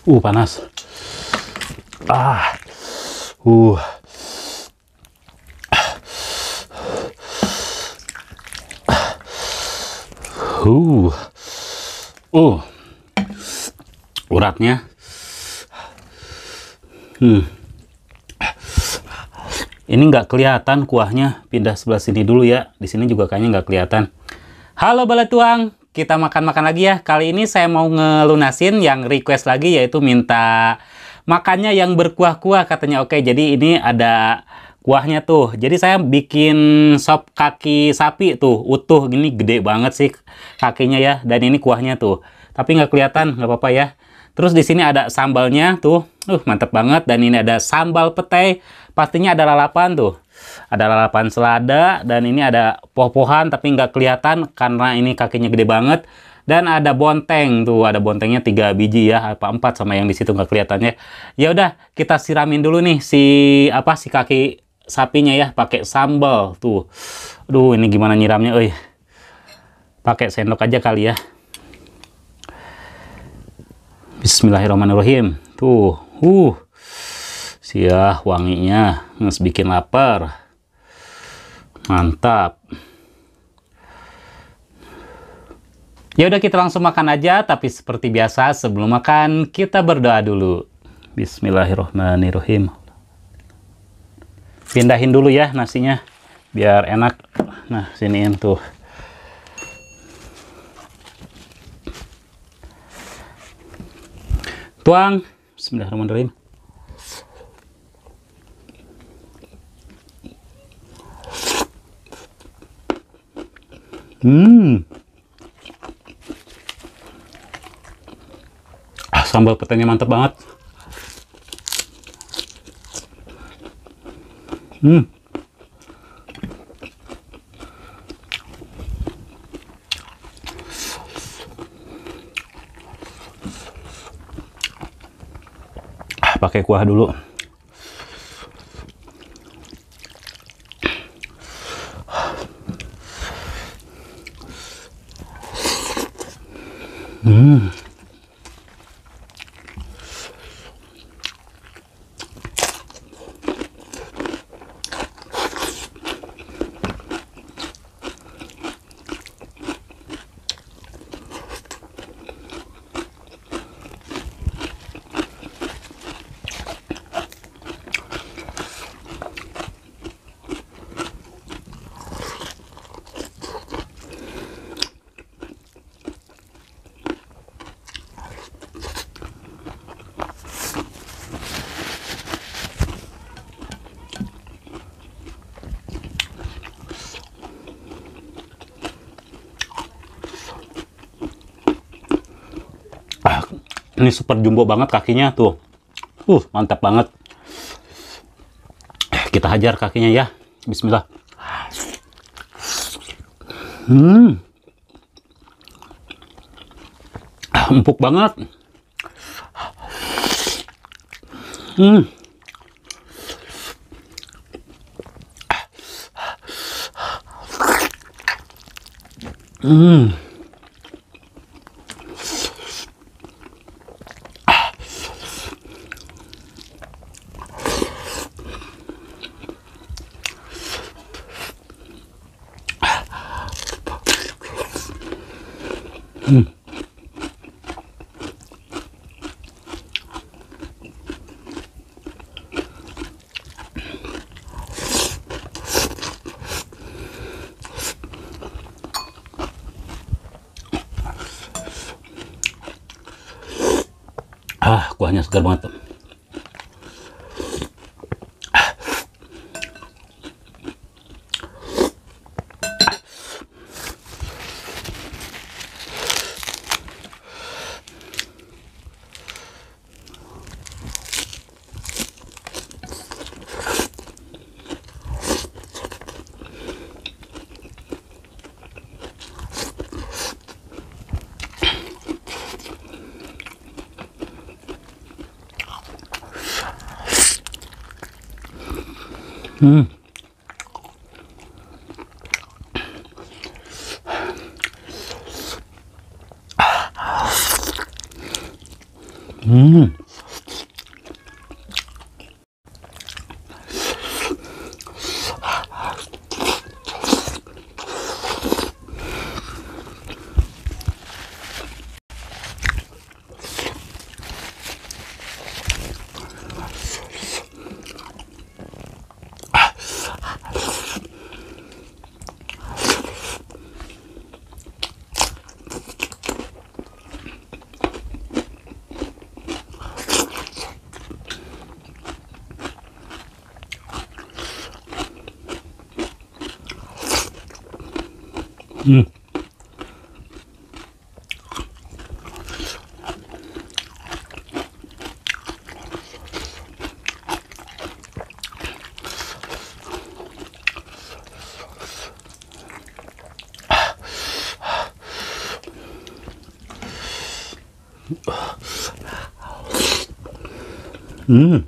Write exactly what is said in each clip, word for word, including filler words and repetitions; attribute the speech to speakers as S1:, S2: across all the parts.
S1: Uh, panas. Ah. Uh. Uh. Uh. Uratnya. Hmm. Ini nggak kelihatan kuahnya. Pindah sebelah sini dulu ya. Di sini juga kayaknya nggak kelihatan. Halo Balatuang, kita makan-makan lagi ya. Kali ini saya mau ngelunasin yang request lagi, yaitu minta makannya yang berkuah-kuah katanya. Oke, jadi ini ada kuahnya tuh. Jadi saya bikin sop kaki sapi tuh, utuh gini, gede banget sih kakinya ya. Dan ini kuahnya tuh. Tapi nggak kelihatan, nggak apa-apa ya. Terus di sini ada sambalnya tuh, uh mantep banget. Dan ini ada sambal petai, pastinya ada lalapan tuh, ada lalapan selada. Dan ini ada poh-pohan tapi nggak kelihatan karena ini kakinya gede banget. Dan ada bonteng tuh, ada bontengnya tiga biji ya, apa empat sama yang di situ nggak kelihatannya. Ya udah, kita siramin dulu nih si apa si kaki sapinya ya, pakai sambal tuh. Aduh, ini gimana nyiramnya, euy. Pakai sendok aja kali ya. Bismillahirrahmanirrahim. Tuh, uh, siah wanginya, nges bikin lapar. Mantap. Ya udah, kita langsung makan aja. Tapi seperti biasa, sebelum makan kita berdoa dulu. Bismillahirrahmanirrahim. Pindahin dulu ya nasinya, biar enak. Nah, siniin tuh. Tuang. Bismillahirrahmanirrahim. Hmm. Ah, sambal petainya mantap banget. Hmm. Pakai kuah dulu. Hmm. Ini super jumbo banget kakinya tuh. Uh, mantap banget. Kita hajar kakinya ya. Bismillah. Hmm. Empuk banget. Hmm. Hmm. Hmm. Ah, kuahnya segar banget. Hmm. Hmm. Hmm. Hmm.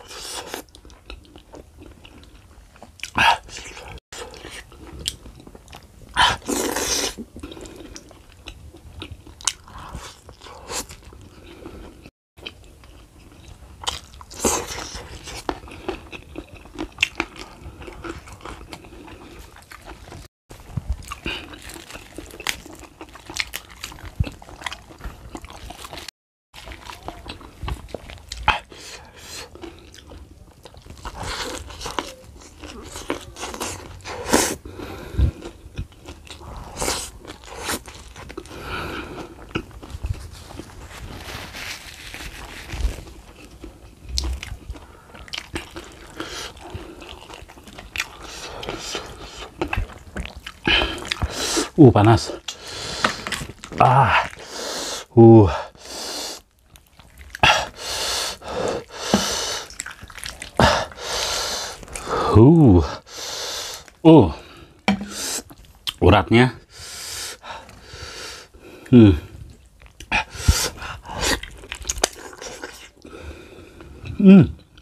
S1: Uh, panas. Ah. Uh. Uh. Uh. Uratnya. Hmm. Hmm.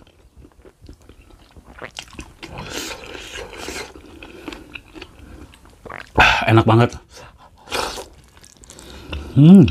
S1: Enak banget. Hmm.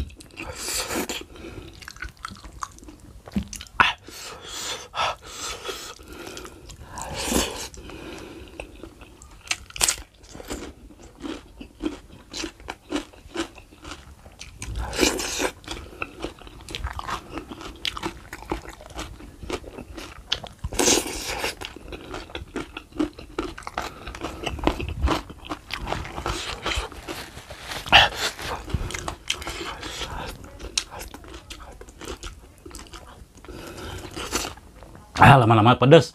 S1: Ah, lama-lama pedas.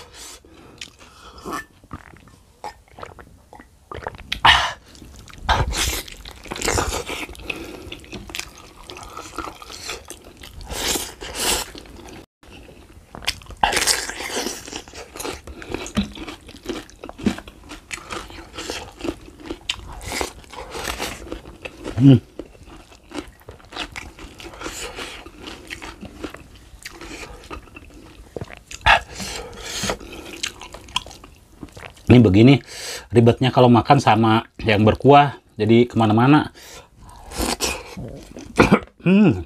S1: Hmm. Ini begini ribetnya kalau makan sama yang berkuah, jadi kemana-mana. Hmm.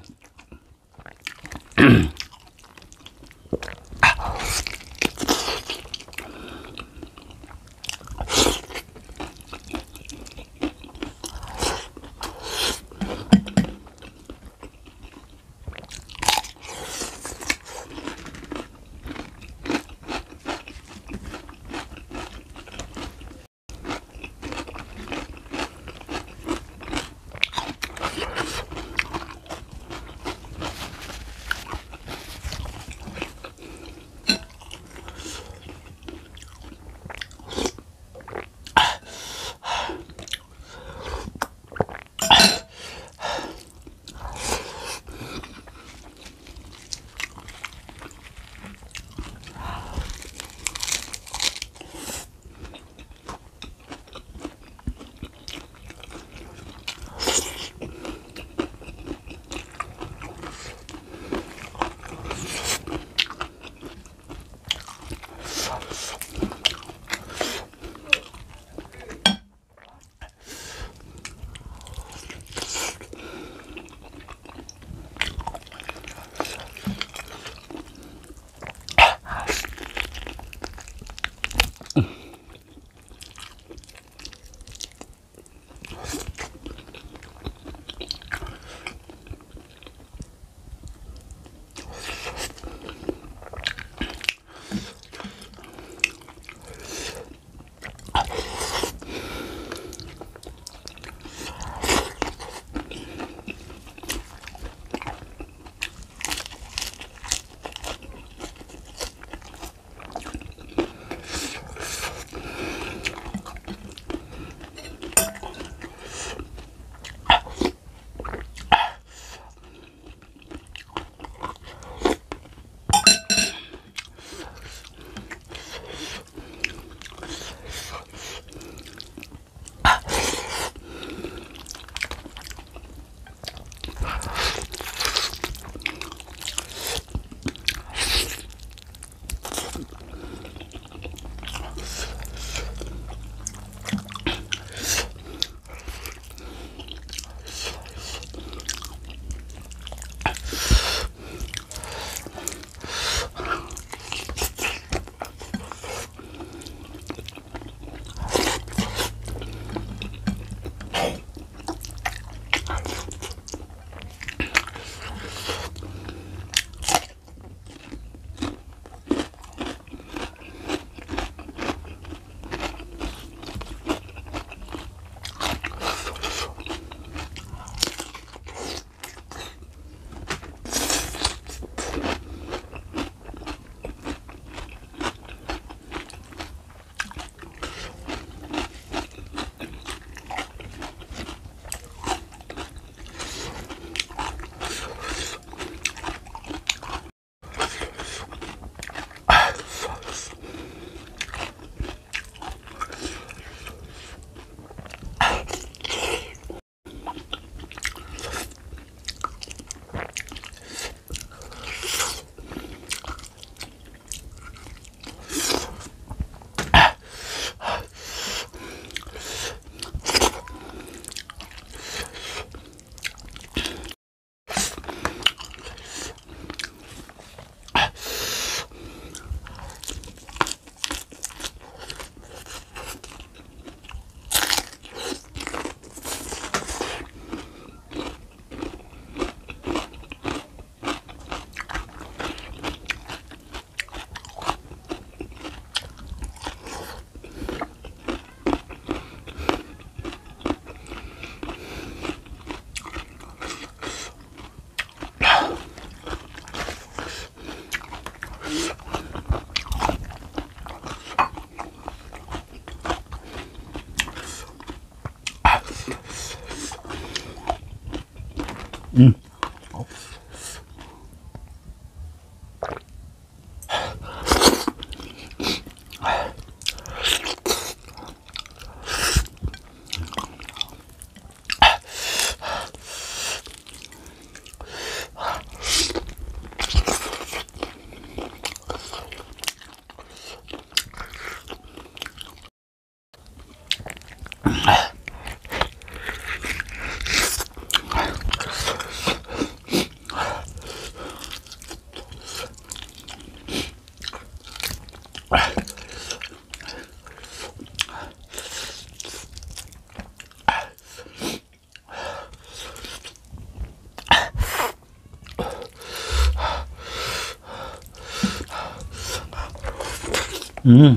S1: Hmm.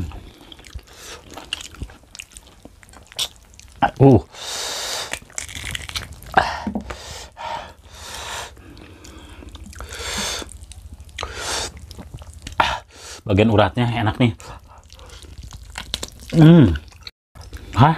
S1: Uh. Bagian uratnya enak nih. Hmm. Hah?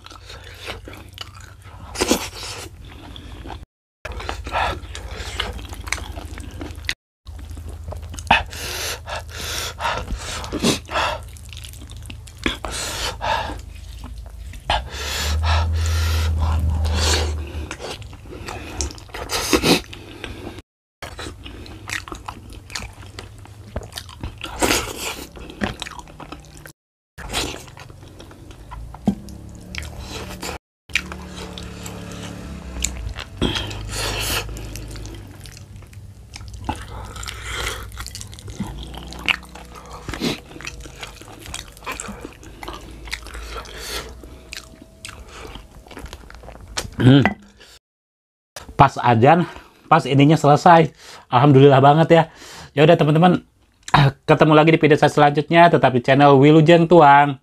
S1: Hmm. Pas ajan, pas ininya selesai. Alhamdulillah banget ya. Ya udah teman-teman, ketemu lagi di video saya selanjutnya, tetap di channel Wilujeng Tuang.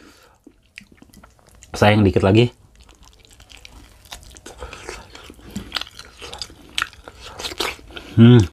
S1: Sayang dikit lagi. Hmm.